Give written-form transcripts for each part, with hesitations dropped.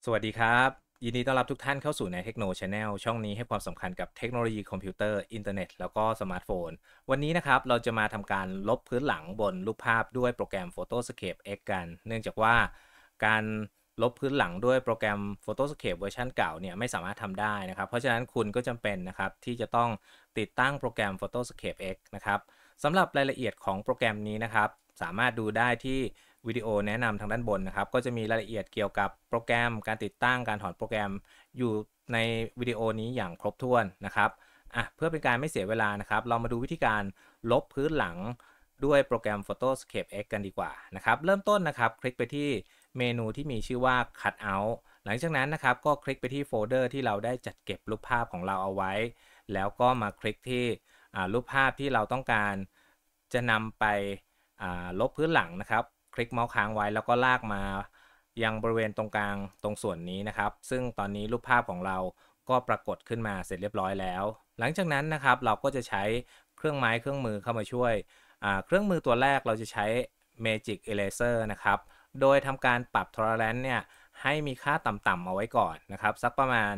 สวัสดีครับยินดีต้อนรับทุกท่านเข้าสู่ในเทคโนชาแนลช่องนี้ให้ความสำคัญกับเทคโนโลยีคอมพิวเตอร์อินเทอร์เน็ตแล้วก็สมาร์ทโฟนวันนี้นะครับเราจะมาทำการลบพื้นหลังบนรูปภาพด้วยโปรแกรม Photoscape X กันเนื่องจากว่าการลบพื้นหลังด้วยโปรแกรม Photoscape เวอร์ชันเก่าเนี่ยไม่สามารถทำได้นะครับเพราะฉะนั้นคุณก็จำเป็นนะครับที่จะต้องติดตั้งโปรแกรม Photoscape X นะครับสำหรับรายละเอียดของโปรแกรมนี้นะครับสามารถดูได้ที่ วิดีโอแนะนำทางด้านบนนะครับก็จะมีรายละเอียดเกี่ยวกับโปรแกรมการติดตั้งการถอนโปรแกรมอยู่ในวิดีโอนี้อย่างครบถ้วนนะครับเพื่อเป็นการไม่เสียเวลานะครับเรามาดูวิธีการลบพื้นหลังด้วยโปรแกรม Photoscape X กันดีกว่านะครับเริ่มต้นนะครับคลิกไปที่เมนูที่มีชื่อว่า Cutout หลังจากนั้นนะครับก็คลิกไปที่โฟลเดอร์ที่เราได้จัดเก็บรูปภาพของเราเอาไว้แล้วก็มาคลิกที่รูปภาพที่เราต้องการจะนำไปลบพื้นหลังนะครับคลิกเมาส์ค้างไว้แล้วก็ลากมายังบริเวณตรงกลางตรงส่วนนี้นะครับซึ่งตอนนี้รูปภาพของเราก็ปรากฏขึ้นมาเสร็จเรียบร้อยแล้วหลังจากนั้นนะครับเราก็จะใช้เครื่องไม้เครื่องมือเข้ามาช่วยเครื่องมือตัวแรกเราจะใช้ Magic Eraser นะครับโดยทำการปรับ Tolerance เนี่ยให้มีค่าต่ำๆเอาไว้ก่อนนะครับสักประมาณ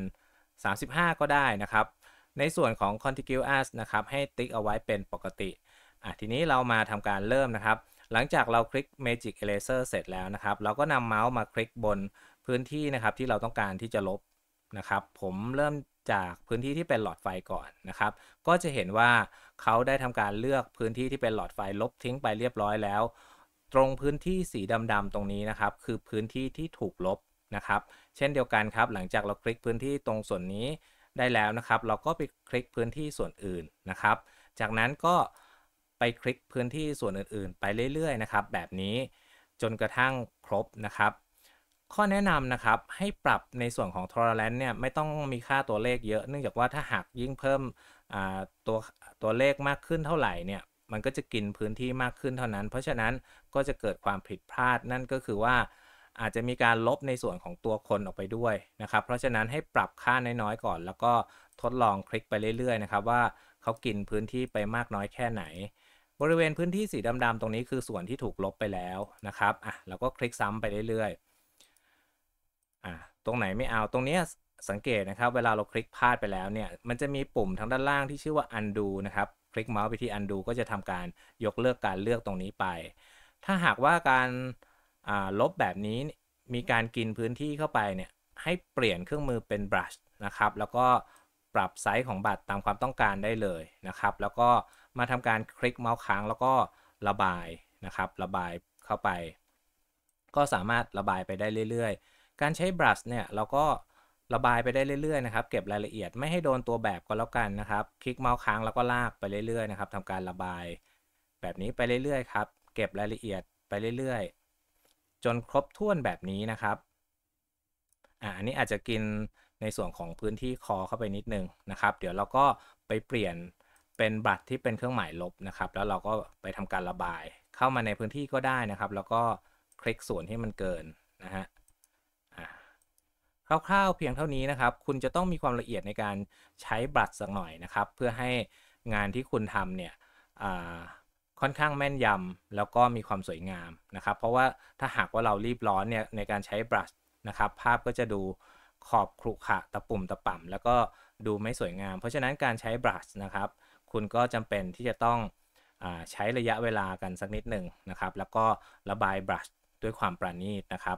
35ก็ได้นะครับในส่วนของ Contiguous นะครับให้ติ๊กเอาไว้เป็นปกติทีนี้เรามาทำการเริ่มนะครับหลังจากเราคลิก Magic Eraser เสร็จแล้วนะครับเราก็นำเมาส์มาคลิกบนพื้นที่นะครับที่เราต้องการที่จะลบนะครับผมเริ่มจากพื้นที่ที่เป็นหลอดไฟก่อนนะครับก็จะเห็นว่าเขาได้ทำการเลือกพื้นที่ที่เป็นหลอดไฟลบทิ้งไปเรียบร้อยแล้วตรงพื้นที่สีดำๆตรงนี้นะครับคือพื้นที่ที่ถูกลบนะครับเช่นเดียวกันครับหลังจากเราคลิกพื้นที่ตรงส่วนนี้ได้แล้วนะครับเราก็ไปคลิกพื้นที่ส่วนอื่นนะครับจากนั้นก็ไปคลิกพื้นที่ส่วนอื่นๆไปเรื่อยๆนะครับแบบนี้จนกระทั่งครบนะครับข้อแนะนำนะครับให้ปรับในส่วนของ tolerance เนี่ยไม่ต้องมีค่าตัวเลขเยอะเนื่องจากว่าถ้าหากยิ่งเพิ่มตัวเลขมากขึ้นเท่าไหร่เนี่ยมันก็จะกินพื้นที่มากขึ้นเท่านั้นเพราะฉะนั้นก็จะเกิดความผิดพลาดนั่นก็คือว่าอาจจะมีการลบในส่วนของตัวคนออกไปด้วยนะครับเพราะฉะนั้นให้ปรับค่าน้อยๆก่อนแล้วก็ทดลองคลิกไปเรื่อยๆนะครับว่าเขากินพื้นที่ไปมากน้อยแค่ไหน บริเวณพื้นที่สีดำๆตรงนี้คือส่วนที่ถูกลบไปแล้วนะครับเราก็คลิกซ้ำไปเรื่อยๆตรงไหนไม่เอาตรงนี้สังเกตนะครับเวลาเราคลิกพลาดไปแล้วเนี่ยมันจะมีปุ่มทางด้านล่างที่ชื่อว่า undo นะครับคลิกเมาส์ไปที่ undo ก็จะทำการยกเลิกการเลือกตรงนี้ไปถ้าหากว่าการลบแบบนี้มีการกินพื้นที่เข้าไปเนี่ยให้เปลี่ยนเครื่องมือเป็น brush นะครับแล้วก็ปรับไซส์ของบัตรตามความต้องการได้เลยนะครับแล้วก็มาทำการคลิกเมาส์ค้างแล้วก็ระบายนะครับระบายเข้าไปก็สามารถระบายไปได้เรื่อยๆการใช้ brush เนี่ยเราก็ระบายไปได้เรื่อยๆนะครับเก็บรายละเอียดไม่ให้โดนตัวแบบก็แล้วกันนะครับคลิกเมาส์ค้างแล้วก็ลากไปเรื่อยๆนะครับทำการระบายแบบนี้ไปเรื่อยๆครับเก็บรายละเอียดไปเรื่อยๆจนครบถ้วนแบบนี้นะครับ อันนี้อาจจะกินในส่วนของพื้นที่คอเข้าไปนิดนึงนะครับเดี๋ยวเราก็ไปเปลี่ยนเป็นบัตรที่เป็นเครื่องหมายลบนะครับแล้วเราก็ไปทำการระบายเข้ามาในพื้นที่ก็ได้นะครับแล้วก็คลิกส่วนที่มันเกินนะฮะอ่าคร่าวๆเพียงเท่านี้นะครับคุณจะต้องมีความละเอียดในการใช้บัตรสักหน่อยนะครับเพื่อให้งานที่คุณทำเนี่ยอ่าค่อนข้างแม่นยำแล้วก็มีความสวยงามนะครับเพราะว่าถ้าหากว่าเรารีบร้อนเนี่ยในการใช้บรัช นะครับภาพก็จะดูขอบขรุขระตะปุ่มตะป่ำแล้วก็ดูไม่สวยงามเพราะฉะนั้นการใช้บรัชนะครับคุณก็จำเป็นที่จะต้องใช้ระยะเวลากันสักนิดหนึ่งนะครับแล้วก็ระบายบรัชด้วยความประณีตนะครับ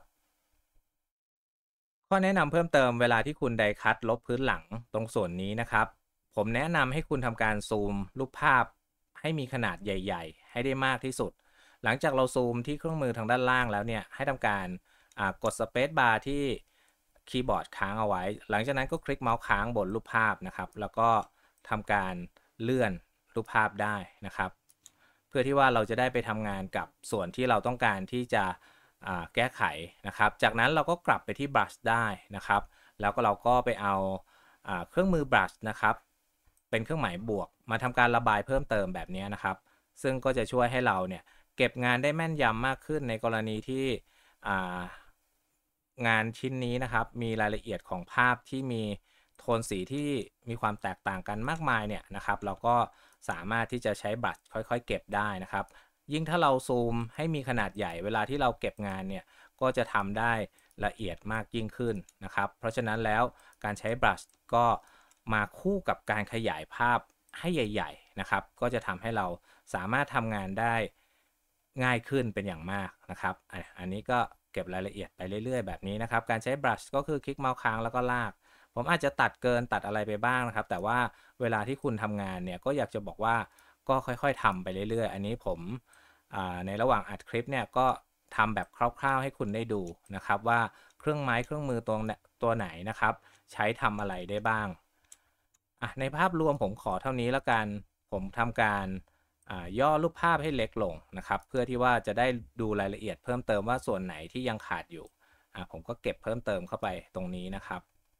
ข้อแนะนำเพิ่มเติมเวลาที่คุณไดคัตลบพื้นหลังตรงส่วนนี้นะครับผมแนะนำให้คุณทำการซูมรูปภาพให้มีขนาดใหญ่ๆให้ได้มากที่สุดหลังจากเราซูมที่เครื่องมือทางด้านล่างแล้วเนี่ยให้ทำการกดสเปซบาร์ที่คีย์บอร์ดค้างเอาไว้หลังจากนั้นก็คลิกเมาส์ค้างบนรูปภาพนะครับแล้วก็ทำการเลื่อนรูปภาพได้นะครับเพื่อที่ว่าเราจะได้ไปทำงานกับส่วนที่เราต้องการที่จะแก้ไขนะครับจากนั้นเราก็กลับไปที่ brush ได้นะครับแล้วก็เราก็ไปเอาเครื่องมือ brush นะครับเป็นเครื่องหมายบวกมาทำการระบายเพิ่มเติมแบบนี้นะครับซึ่งก็จะช่วยให้เราเนี่ยเก็บงานได้แม่นยำมากขึ้นในกรณีที่ งานชิ้นนี้นะครับมีรายละเอียดของภาพที่มีโทนสีที่มีความแตกต่างกันมากมายเนี่ยนะครับเราก็สามารถที่จะใช้บัตรค่อยๆเก็บได้นะครับยิ่งถ้าเราซูมให้มีขนาดใหญ่เวลาที่เราเก็บงานเนี่ยก็จะทำได้ละเอียดมากยิ่งขึ้นนะครับเพราะฉะนั้นแล้วการใช้ brush ก็มาคู่กับการขยายภาพให้ใหญ่ๆนะครับก็จะทำให้เราสามารถทำงานได้ง่ายขึ้นเป็นอย่างมากนะครับอันนี้ก็เก็บรายละเอียดไปเรื่อยๆแบบนี้นะครับการใช้ brush ก็คือคลิกเมาส์ค้างแล้วก็ลากผมอาจจะตัดเกินตัดอะไรไปบ้างนะครับแต่ว่าเวลาที่คุณทำงานเนี่ยก็อยากจะบอกว่าก็ค่อยๆทำไปเรื่อยๆอันนี้ผมในระหว่างอัดคลิปเนี่ยก็ทำแบบคร่าวๆให้คุณได้ดูนะครับว่าเครื่องไม้เครื่องมือตัวไหนนะครับใช้ทำอะไรได้บ้างในภาพรวมผมขอเท่านี้แล้วกันผมทำการย่อรูปภาพให้เล็กลงนะครับเพื่อที่ว่าจะได้ดูรายละเอียดเพิ่มเติมว่าส่วนไหนที่ยังขาดอยู่ผมก็เก็บเพิ่มเติมเข้าไปตรงนี้นะครับ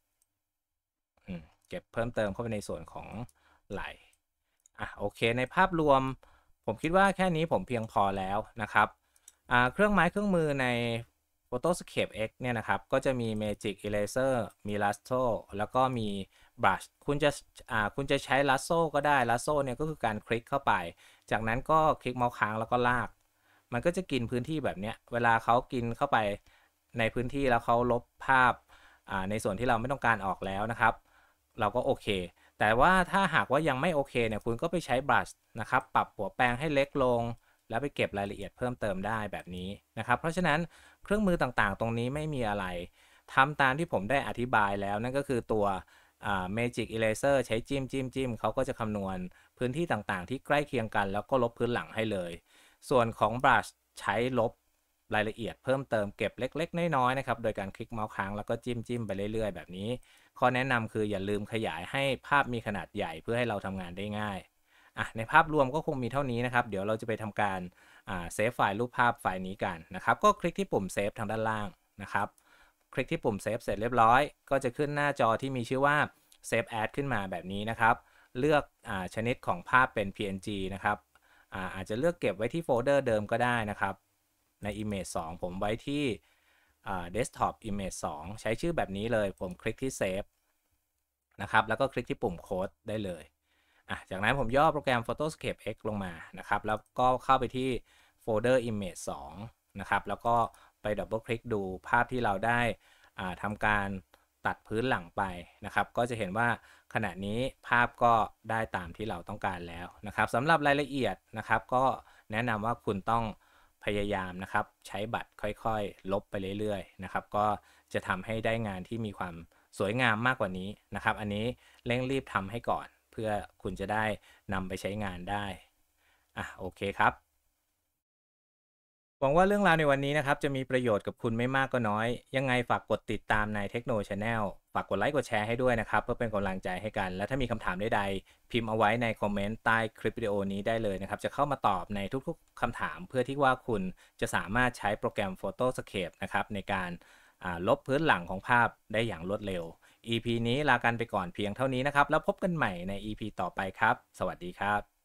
เก็บเพิ่มเติมเข้าไปในส่วนของไหล่โอเคในภาพรวมผมคิดว่าแค่นี้ผมเพียงพอแล้วนะครับเครื่องไม้เครื่องมือใน Photoscape X เนี่ยนะครับก็จะมี Magic Eraser มี Lasso แล้วก็มี Brush คุณจะใช้ Lasso ก็ได้ Lasso เนี่ยก็คือการคลิกเข้าไปจากนั้นก็คลิกเมาส์ค้างแล้วก็ลากมันก็จะกินพื้นที่แบบนี้เวลาเขากินเข้าไปในพื้นที่แล้วเขาลบภาพในส่วนที่เราไม่ต้องการออกแล้วนะครับเราก็โอเคแต่ว่าถ้าหากว่ายังไม่โอเคเนี่ยคุณก็ไปใช้ brush นะครับปรับหัวแปรงให้เล็กลงแล้วไปเก็บรายละเอียดเพิ่มเติมได้แบบนี้นะครับเพราะฉะนั้นเครื่องมือต่างๆตรงนี้ไม่มีอะไรทำตามที่ผมได้อธิบายแล้วนั่นก็คือตัวMagic Eraser ใช้จิ้มเขาก็จะคำนวณพื้นที่ต่างๆที่ใกล้เคียงกันแล้วก็ลบพื้นหลังให้เลยส่วนของ brush ใช้ลบรายละเอียดเพิ่มเติมเก็บเล็กๆน้อยๆนะครับโดยการคลิกเมาส์ค้างแล้วก็จิ้มไปเรื่อยๆแบบนี้ข้อแนะนำคืออย่าลืมขยายให้ภาพมีขนาดใหญ่เพื่อให้เราทำงานได้ง่ายในภาพรวมก็คงมีเท่านี้นะครับเดี๋ยวเราจะไปทำการเซฟไฟล์รูปภาพไฟล์นี้กันนะครับก็คลิกที่ปุ่มเซฟทางด้านล่างนะครับคลิกที่ปุ่มเซฟเสร็จเรียบร้อยก็จะขึ้นหน้าจอที่มีชื่อว่า Save As ขึ้นมาแบบนี้นะครับเลือกชนิดของภาพเป็น PNG นะครับอาจจะเลือกเก็บไว้ที่โฟลเดอร์เดิมก็ได้นะครับใน Image 2ผมไว้ที่Desktop Image 2ใช้ชื่อแบบนี้เลยผมคลิกที่ Save นะครับแล้วก็คลิกที่ปุ่มโค้ดได้เลยจากนั้นผมย่อโปรแกรม Photoscape X ลงมานะครับแล้วก็เข้าไปที่โฟลเดอร์ Image 2นะครับแล้วก็ไปดับเบิลคลิกดูภาพที่เราได้ทำการตัดพื้นหลังไปนะครับก็จะเห็นว่าขณะนี้ภาพก็ได้ตามที่เราต้องการแล้วนะครับสำหรับรายละเอียดนะครับก็แนะนำว่าคุณต้องพยายามนะครับใช้บัตรค่อยๆลบไปเรื่อยๆนะครับก็จะทำให้ได้งานที่มีความสวยงามมากกว่านี้นะครับอันนี้เร่งรีบทำให้ก่อนเพื่อคุณจะได้นำไปใช้งานได้โอเคครับหวังว่าเรื่องราวในวันนี้นะครับจะมีประโยชน์กับคุณไม่มากก็น้อยยังไงฝากกดติดตามใน Techno Channel ฝากกดไลค์กดแชร์ให้ด้วยนะครับเพื่อเป็นกำลังใจให้กันและถ้ามีคำถามใดๆพิมพ์เอาไว้ในคอมเมนต์ใต้คลิปวิดีโอนี้ได้เลยนะครับจะเข้ามาตอบในทุกๆคำถามเพื่อที่ว่าคุณจะสามารถใช้โปรแกรม Photoscape นะครับในการลบพื้นหลังของภาพได้อย่างรวดเร็ว EP นี้ลากันไปก่อนเพียงเท่านี้นะครับแล้วพบกันใหม่ใน EP ต่อไปครับสวัสดีครับ